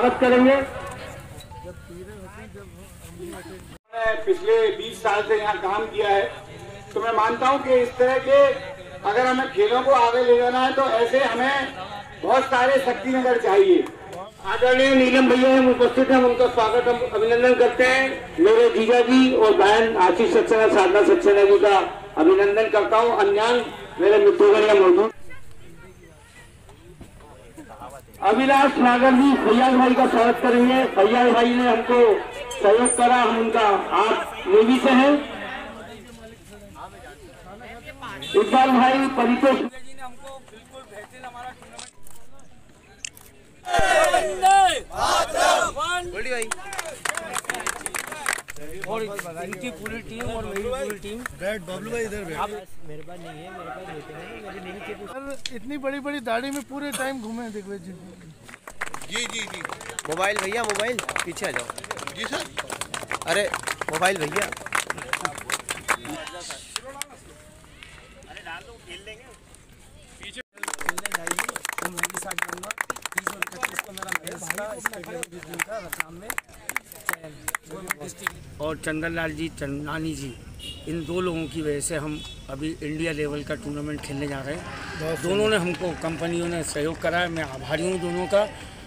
स्वागत करेंगे। पिछले 20 साल से यहाँ काम किया है, तो मैं मानता हूँ कि इस तरह के अगर हमें खेलों को आगे ले जाना है तो ऐसे हमें बहुत सारे शक्तिनगर चाहिए। आदरणीय नीलम भैया हम उपस्थित हैं, उनका स्वागत हम अभिनंदन करते हैं। मेरे जीजा जी और बहन आशीष सक्सेना, साधना सक्सेना जी का अभिनंदन करता हूँ। अन्यान मेरे मित्रगण या मौजूद अभिलाष नागर जी फैयाज भाई का स्वागत करेंगे। फैयाज भाई ने हमको सहयोग करा, हम उनका आप नेवी से हैं। इकबाल भाई परितोष जी ने हमको बिल्कुल बेहतरीन हमारा और इनकी पूरी टीम और मेरी पूरी टीम। बबलू भाई इधर मेरे पास नहीं है, मेरे पास होते हैं, मेरे नहीं थे। इतनी बड़ी बड़ी दाढ़ी में पूरे टाइम घूमे दिग्विजय जी। जी जी जी मोबाइल भैया, मोबाइल पीछे आ जाओ। जी सर। अरे मोबाइल भैया, और चंदन लाल जी चंदानी जी, इन दो लोगों की वजह से हम अभी इंडिया लेवल का टूर्नामेंट खेलने जा रहे हैं। दोनों ने हमको, कंपनियों ने सहयोग करा है, मैं आभारी हूँ दोनों का।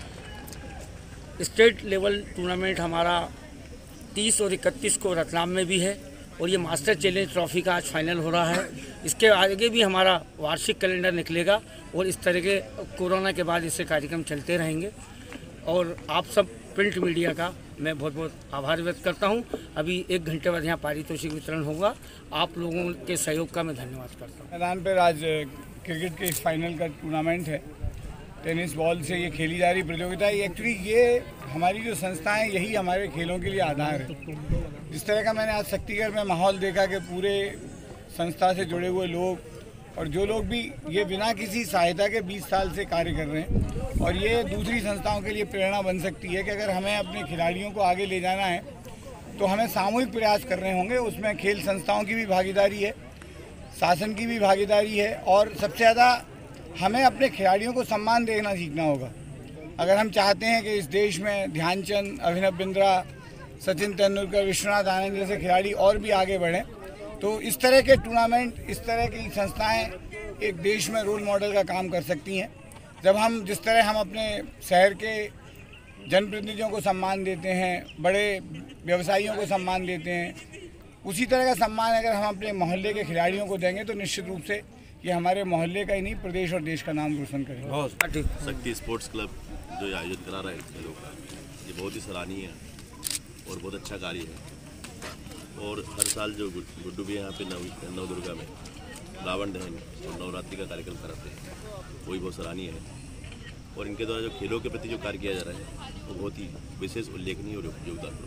स्टेट लेवल टूर्नामेंट हमारा 30 और 31 को रतलाम में भी है, और ये मास्टर चैलेंज ट्रॉफी का आज फाइनल हो रहा है। इसके आगे भी हमारा वार्षिक कैलेंडर निकलेगा, और इस तरह के कोरोना के बाद इससे कार्यक्रम चलते रहेंगे। और आप सब प्रिंट मीडिया का मैं बहुत बहुत आभार व्यक्त करता हूं। अभी 1 घंटे बाद यहाँ पारितोषिक वितरण होगा। आप लोगों के सहयोग का मैं धन्यवाद करता हूं। मैदान पर आज क्रिकेट के इस फाइनल का टूर्नामेंट है। टेनिस बॉल से ये खेली जा रही प्रतियोगिता है। एक्चुअली ये हमारी जो संस्था है, यही हमारे खेलों के लिए आधार है। जिस तरह का मैंने आज शक्तिगढ़ में माहौल देखा कि पूरे संस्था से जुड़े हुए लोग और जो लोग भी ये बिना किसी सहायता के 20 साल से कार्य कर रहे हैं, और ये दूसरी संस्थाओं के लिए प्रेरणा बन सकती है कि अगर हमें अपने खिलाड़ियों को आगे ले जाना है तो हमें सामूहिक प्रयास करने होंगे। उसमें खेल संस्थाओं की भी भागीदारी है, शासन की भी भागीदारी है, और सबसे ज़्यादा हमें अपने खिलाड़ियों को सम्मान देना सीखना होगा। अगर हम चाहते हैं कि इस देश में ध्यानचंद, अभिनव बिंद्रा, सचिन तेंदुलकर, विश्वनाथ आनंद जैसे खिलाड़ी और भी आगे बढ़ें, तो इस तरह के टूर्नामेंट, इस तरह की संस्थाएं एक देश में रोल मॉडल का काम कर सकती हैं। जब हम जिस तरह हम अपने शहर के जनप्रतिनिधियों को सम्मान देते हैं, बड़े व्यवसायियों को सम्मान देते हैं, उसी तरह का सम्मान अगर हम अपने मोहल्ले के खिलाड़ियों को देंगे तो निश्चित रूप से ये हमारे मोहल्ले का ही नहीं, प्रदेश और देश का नाम रोशन करेगा। शक्ति स्पोर्ट्स क्लब जो आयोजन करा रहा है खेलों का, ये बहुत ही सराहनीय है और बहुत अच्छा कार्य है। और हर साल जो गुड्डू भी यहाँ पे नव दुर्गा में रावण दहन और नवरात्रि का कार्यक्रम कराते हैं, वो भी बहुत सराहनीय है। और इनके द्वारा जो खेलों के प्रति जो कार्य किया जा रहा है वो बहुत ही विशेष, उल्लेखनीय और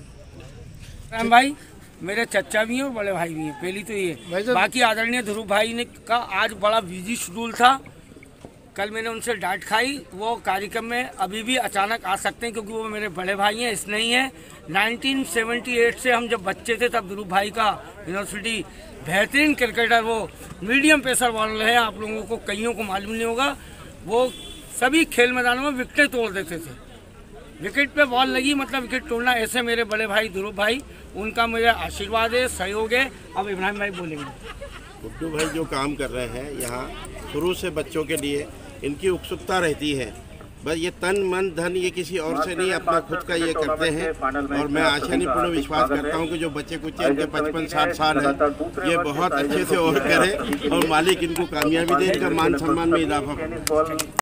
योगदान भाई मेरे चचा भी हैं और बड़े भाई भी हैं। पहली तो ये, बाकी आदरणीय ध्रुव भाई ने का आज बड़ा बिजी शेड्यूल था, कल मैंने उनसे डांट खाई। वो कार्यक्रम में अभी भी अचानक आ सकते हैं क्योंकि वो मेरे बड़े भाई हैं, इस नहीं है। 1978 से हम जब बच्चे थे तब ध्रुव भाई का यूनिवर्सिटी बेहतरीन क्रिकेटर, वो मीडियम पेसर बॉलर है, आप लोगों को कईयों को मालूम नहीं होगा। वो सभी खेल मैदानों में विकेटें तोड़ देते थे। विकेट पे बॉल लगी मतलब विकेट तोड़ना, ऐसे मेरे बड़े भाई ध्रुव भाई, उनका मेरा आशीर्वाद है, सहयोग है। अब इब्राहिम भाई बोलेंगे। गुड्डू भाई जो काम कर रहे हैं यहाँ, शुरू से बच्चों के लिए इनकी उत्सुकता रहती है। बस ये तन मन धन ये किसी और से नहीं, अपना खुद का ये करते हैं। और मैं आशा नहीं पूर्ण विश्वास करता हूँ कि जो बच्चे कुछ इनके 55-60 साल है, ये बहुत अच्छे से और करें और मालिक इनको कामयाबी दे, इनका मान सम्मान में इजाफा करे।